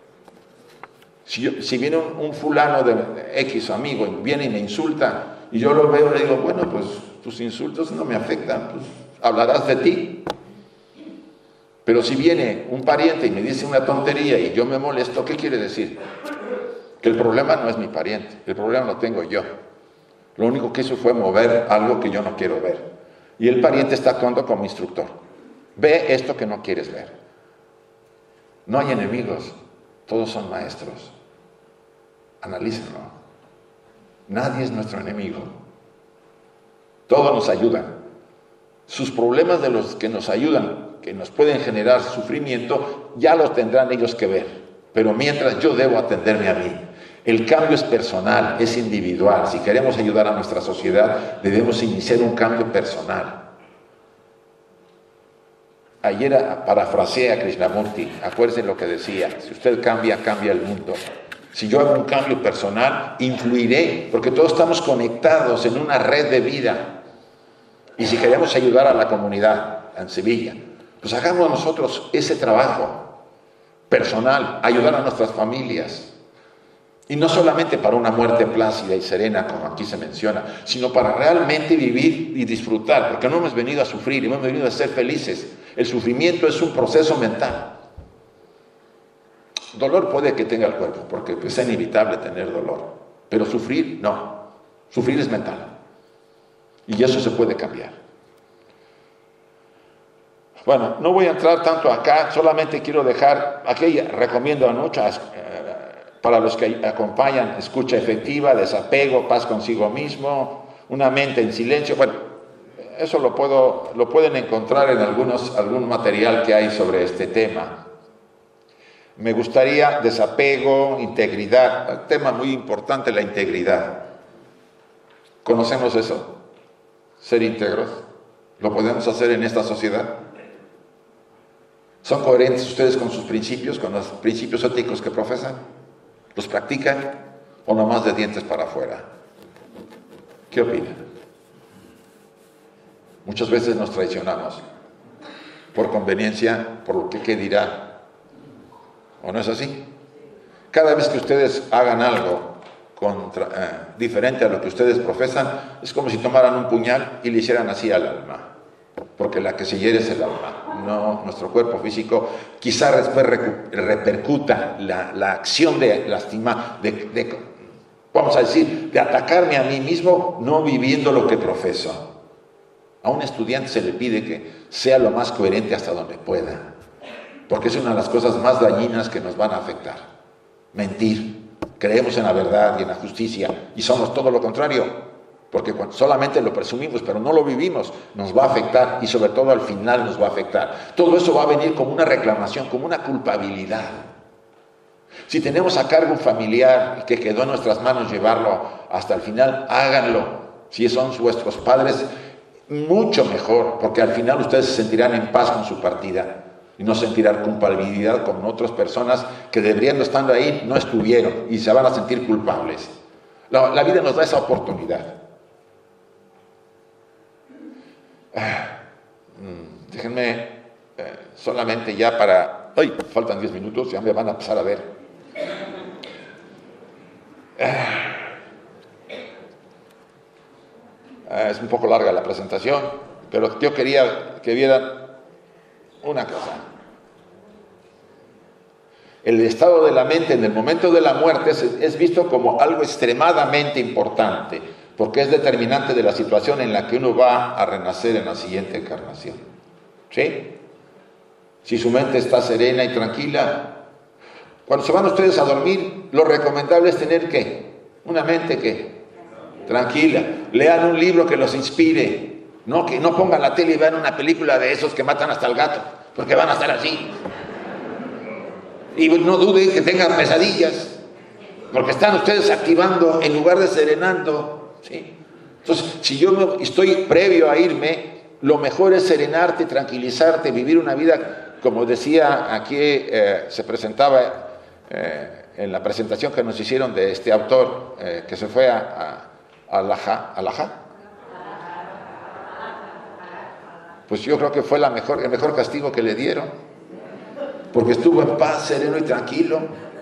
Si viene un fulano de X amigo, viene y me insulta, y yo lo veo y le digo: bueno, pues tus insultos no me afectan, pues hablarás de ti. Pero si viene un pariente y me dice una tontería y yo me molesto, ¿qué quiere decir? Que el problema no es mi pariente, el problema lo tengo yo. Lo único que hizo fue mover algo que yo no quiero ver. Y el pariente está actuando como instructor. Ve esto que no quieres ver. No hay enemigos, todos son maestros. Analícenlo. Nadie es nuestro enemigo. Todos nos ayudan. Sus problemas, de los que nos ayudan, que nos pueden generar sufrimiento, ya los tendrán ellos que ver. Pero mientras, yo debo atenderme a mí. El cambio es personal, es individual. Si queremos ayudar a nuestra sociedad, debemos iniciar un cambio personal. Ayer parafraseé a Krishnamurti. Acuérdense lo que decía: si usted cambia, cambia el mundo. Si yo hago un cambio personal, influiré, porque todos estamos conectados en una red de vida. Y si queremos ayudar a la comunidad en Sevilla, pues hagamos nosotros ese trabajo personal, ayudar a nuestras familias. Y no solamente para una muerte plácida y serena, como aquí se menciona, sino para realmente vivir y disfrutar, porque no hemos venido a sufrir, hemos venido a ser felices. El sufrimiento es un proceso mental. Dolor puede que tenga el cuerpo, porque es inevitable tener dolor, pero sufrir, no. Sufrir es mental. Y eso se puede cambiar. Bueno, no voy a entrar tanto acá, solamente quiero dejar, aquí recomiendo a muchas, para los que acompañan, escucha efectiva, desapego, paz consigo mismo, una mente en silencio. Bueno, eso lo pueden encontrar en algún material que hay sobre este tema. Me gustaría desapego, integridad, un tema muy importante, la integridad. ¿Conocemos eso? Ser íntegros. ¿Lo podemos hacer en esta sociedad? ¿Son coherentes ustedes con sus principios, con los principios éticos que profesan? ¿Los practican o nomás de dientes para afuera? ¿Qué opinan? Muchas veces nos traicionamos por conveniencia, por lo que qué dirá. ¿O no es así? Cada vez que ustedes hagan algo diferente a lo que ustedes profesan, es como si tomaran un puñal y le hicieran así al alma. Porque la que se hiere es el alma, no nuestro cuerpo físico. Quizá después repercuta la acción de lastimar, vamos a decir, de atacarme a mí mismo, no viviendo lo que profeso. A un estudiante se le pide que sea lo más coherente hasta donde pueda, porque es una de las cosas más dañinas que nos van a afectar. Mentir. Creemos en la verdad y en la justicia y somos todo lo contrario, porque solamente lo presumimos pero no lo vivimos, nos va a afectar y sobre todo al final nos va a afectar. Todo eso va a venir como una reclamación, como una culpabilidad. Si tenemos a cargo un familiar que quedó en nuestras manos llevarlo hasta el final, háganlo. Si son vuestros padres, mucho mejor, porque al final ustedes se sentirán en paz con su partida y no sentirán culpabilidad como otras personas que deberían estar ahí, no estuvieron y se van a sentir culpables. La vida nos da esa oportunidad. Déjenme solamente ya para... ¡Ay! Faltan 10 minutos, ya me van a empezar a ver. Es un poco larga la presentación, pero yo quería que vieran una cosa. El estado de la mente en el momento de la muerte es visto como algo extremadamente importante, porque es determinante de la situación en la que uno va a renacer en la siguiente encarnación. ¿Sí? Si su mente está serena y tranquila, cuando se van ustedes a dormir, lo recomendable es tener ¿qué? Una mente ¿qué? Tranquila. Lean un libro que los inspire. No que no pongan la tele y vean una película de esos que matan hasta el gato, porque van a estar así. Y no duden que tengan pesadillas, porque están ustedes activando en lugar de serenando, ¿sí? Entonces, si yo estoy previo a irme, lo mejor es serenarte, tranquilizarte, vivir una vida, como decía aquí, se presentaba en la presentación que nos hicieron de este autor que se fue a Alajá. Pues yo creo que fue el mejor castigo que le dieron, porque estuvo en paz, sereno y tranquilo.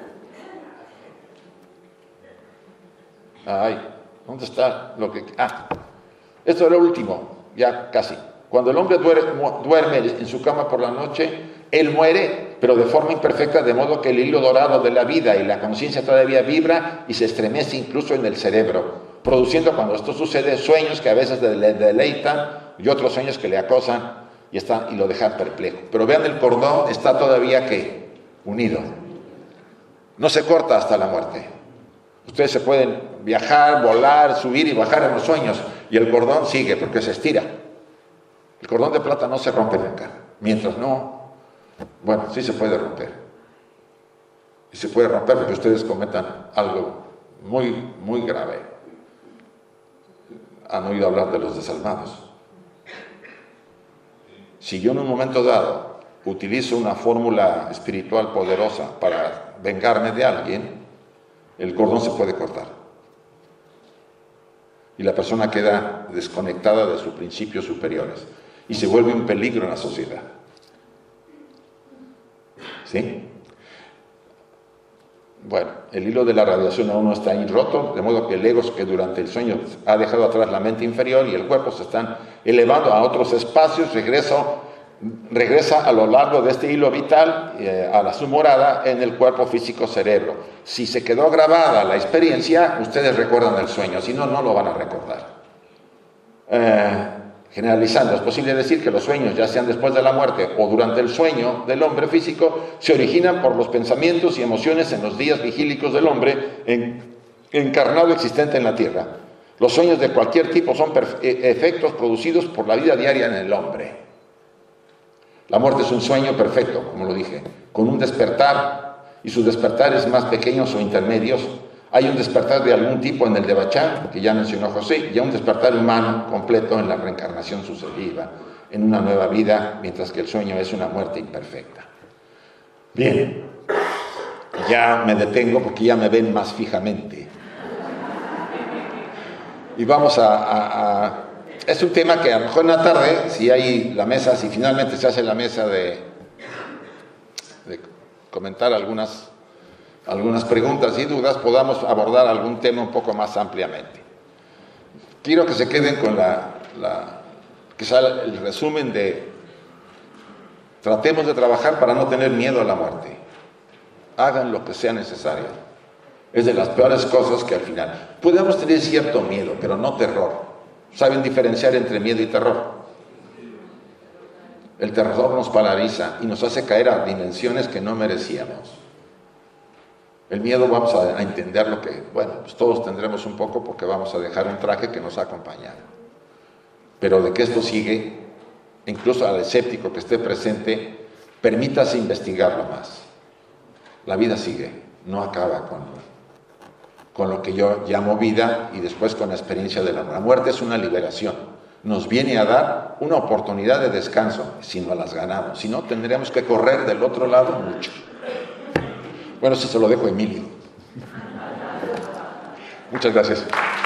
Ay, ¿dónde está lo que...? Esto es lo último, ya casi. Cuando el hombre duerme en su cama por la noche, él muere, pero de forma imperfecta, de modo que el hilo dorado de la vida y la conciencia todavía vibra y se estremece incluso en el cerebro, produciendo cuando esto sucede sueños que a veces le deleitan y otros sueños que le acosan y lo dejan perplejo. Pero vean, el cordón está todavía ¿qué? Unido. No se corta hasta la muerte. Ustedes se pueden viajar, volar, subir y bajar en los sueños y el cordón sigue porque se estira. El cordón de plata no se rompe nunca. Mientras no, bueno, sí se puede romper. Y se puede romper porque ustedes cometan algo muy, muy grave. Han oído hablar de los desalmados. Si yo en un momento dado utilizo una fórmula espiritual poderosa para vengarme de alguien, el cordón se puede cortar. Y la persona queda desconectada de sus principios superiores y se vuelve un peligro en la sociedad. ¿Sí? Bueno, el hilo de la radiación aún no está ahí roto, de modo que el ego que durante el sueño ha dejado atrás la mente inferior y el cuerpo se están elevando a otros espacios, regresa a lo largo de este hilo vital a su morada en el cuerpo físico cerebro. Si se quedó grabada la experiencia, ustedes recuerdan el sueño, si no, no lo van a recordar. Generalizando, es posible decir que los sueños, ya sean después de la muerte o durante el sueño del hombre físico, se originan por los pensamientos y emociones en los días vigílicos del hombre encarnado existente en la tierra. Los sueños de cualquier tipo son efectos producidos por la vida diaria en el hombre. La muerte es un sueño perfecto, como lo dije, con un despertar y sus despertares más pequeños o intermedios. Hay un despertar de algún tipo en el de Bachán, que ya mencionó José, y un despertar humano completo en la reencarnación sucesiva, en una nueva vida, mientras que el sueño es una muerte imperfecta. Bien, ya me detengo porque ya me ven más fijamente. Y vamos es un tema que a lo mejor en la tarde, si hay la mesa, si finalmente se hace la mesa de comentar algunas algunas preguntas y dudas, podamos abordar algún tema un poco más ampliamente. Quiero que se queden con quizá el resumen de: tratemos de trabajar para no tener miedo a la muerte. Hagan lo que sea necesario. Es de las peores cosas que al final. Podemos tener cierto miedo, pero no terror. ¿Saben diferenciar entre miedo y terror? El terror nos paraliza y nos hace caer a dimensiones que no merecíamos. El miedo vamos a entender lo que, bueno, pues todos tendremos un poco, porque vamos a dejar un traje que nos ha acompañado. Pero de que esto sigue, incluso al escéptico que esté presente, permítase investigarlo más. La vida sigue, no acaba con lo que yo llamo vida y después con la experiencia de la muerte. La muerte es una liberación. Nos viene a dar una oportunidad de descanso, si no las ganamos. Si no, tendríamos que correr del otro lado mucho. Bueno, eso se lo dejo a Emilio. Muchas gracias.